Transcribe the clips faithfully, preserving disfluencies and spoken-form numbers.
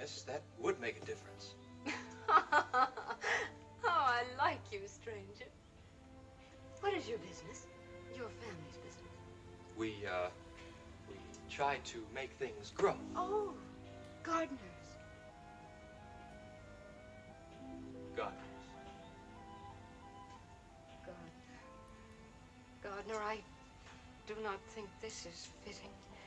Yes, that would make a difference. Oh, I like you, stranger. What is your business? Your family's business? We, uh, we try to make things grow. Oh, gardeners. Gardeners. Gardener. Gardener, I do not think this is fitting.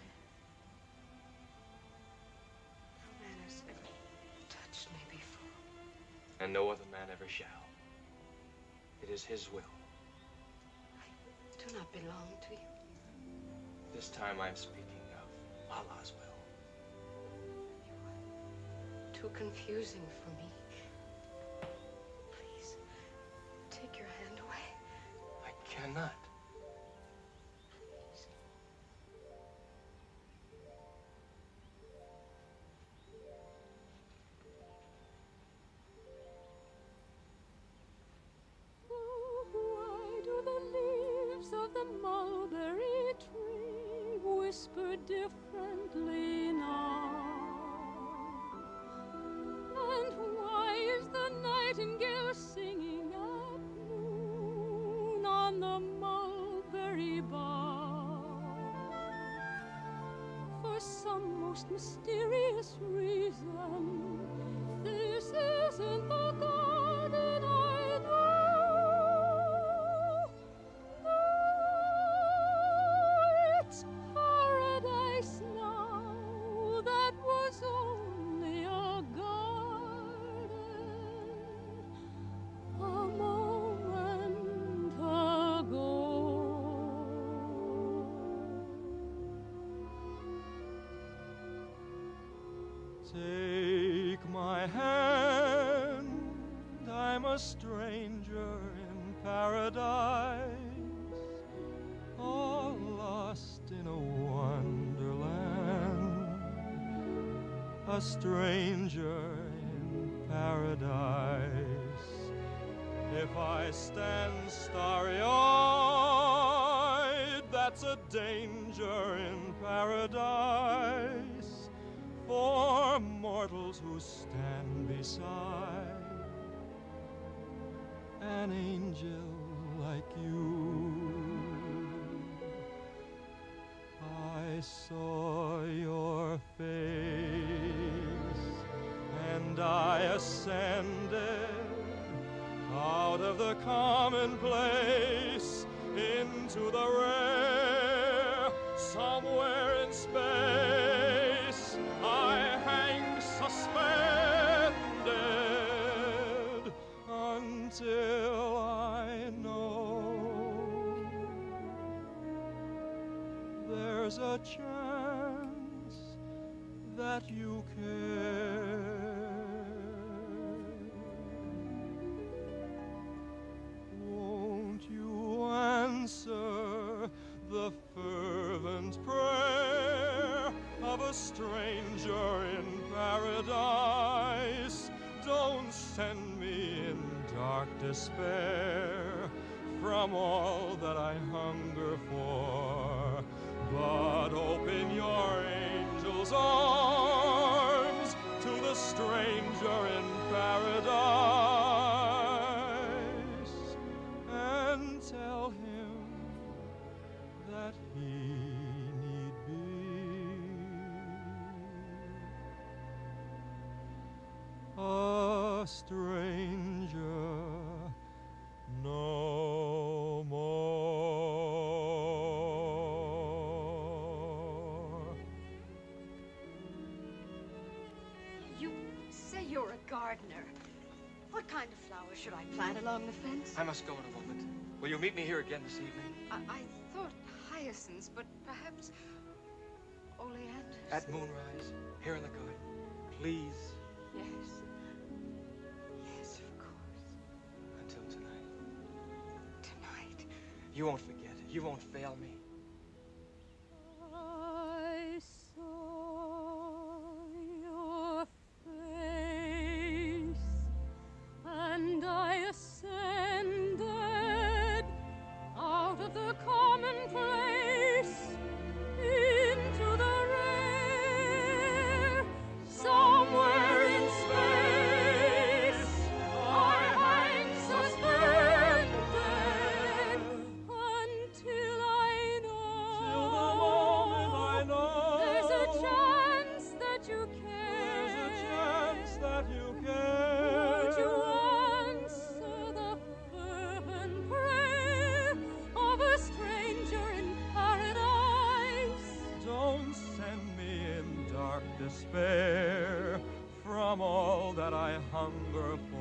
No man has ever touched me before. And no other man ever shall. It is his will. I do not belong to you. This time I'm speaking of Allah's will. You are too confusing for me. Please, take your hand away. I cannot. Please. Why do the leaves of the mulberry tree whisper differently now? And why is the nightingale singing at noon on the mulberry bough? For some most mysterious reason, this isn't the garden I know. Oh, it's paradise now. That was only a garden a moment ago. Take my hand, I'm a stranger in paradise, all lost in a wonderland, a stranger in paradise. If I stand starry-eyed, that's a danger in paradise, for mortals who stand beside an angel like you. I saw your face and I ascended out of the commonplace into the rare. Somewhere in space I hang suspended until I know there's a chance that you care. Won't you answer the fervent prayer of a stranger in paradise? Don't send me in dark despair from all that I hunger for, but open your angel's arms to the stranger in paradise and tell him that he need be a stranger no more. You say you're a gardener. What kind of flowers should I plant along the fence? I must go in a moment. Will you meet me here again this evening? I, I thought hyacinths, but perhaps oleanders. At moonrise, here in the garden. Please. Yes. Yes, of course. Until tonight. Tonight. You won't forget. You won't fail me. I saw your face and I ascended out of the commonplace into the rare. Somewhere hunger